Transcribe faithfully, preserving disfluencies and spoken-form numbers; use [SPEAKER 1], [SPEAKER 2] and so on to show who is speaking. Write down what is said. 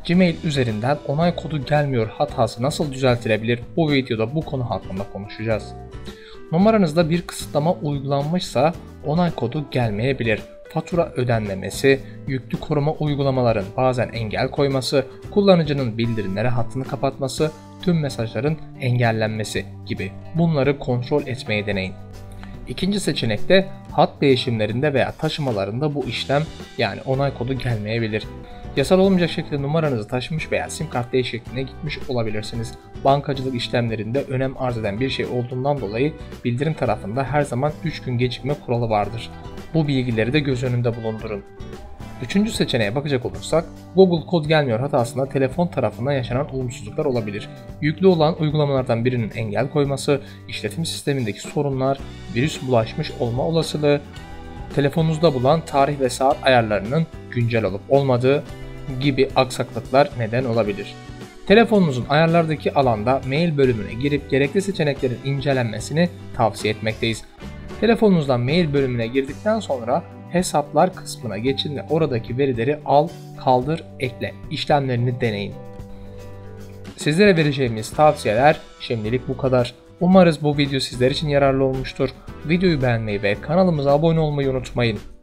[SPEAKER 1] Gmail üzerinden onay kodu gelmiyor hatası nasıl düzeltilebilir? Bu videoda bu konu hakkında konuşacağız. Numaranızda bir kısıtlama uygulanmışsa onay kodu gelmeyebilir. Fatura ödenmemesi, yüklü koruma uygulamaların bazen engel koyması, kullanıcının bildirimlere hattını kapatması, tüm mesajların engellenmesi gibi bunları kontrol etmeye deneyin. İkinci seçenekte hat değişimlerinde veya taşımalarında bu işlem yani onay kodu gelmeyebilir. Yasal olmayacak şekilde numaranızı taşımış veya sim kart değişikliğine gitmiş olabilirsiniz. Bankacılık işlemlerinde önem arz eden bir şey olduğundan dolayı bildirim tarafında her zaman üç gün gecikme kuralı vardır. Bu bilgileri de göz önünde bulundurun. Üçüncü seçeneğe bakacak olursak, Google kod gelmiyor hatasında telefon tarafından yaşanan olumsuzluklar olabilir. Yüklü olan uygulamalardan birinin engel koyması, işletim sistemindeki sorunlar, virüs bulaşmış olma olasılığı, telefonunuzda bulunan tarih ve saat ayarlarının güncel olup olmadığı gibi aksaklıklar neden olabilir. Telefonunuzun ayarlardaki alanda mail bölümüne girip gerekli seçeneklerin incelenmesini tavsiye etmekteyiz. Telefonunuzdan mail bölümüne girdikten sonra hesaplar kısmına geçin ve oradaki verileri al, kaldır, ekle işlemlerini deneyin. Sizlere vereceğimiz tavsiyeler şimdilik bu kadar. Umarız bu video sizler için yararlı olmuştur. Videoyu beğenmeyi ve kanalımıza abone olmayı unutmayın.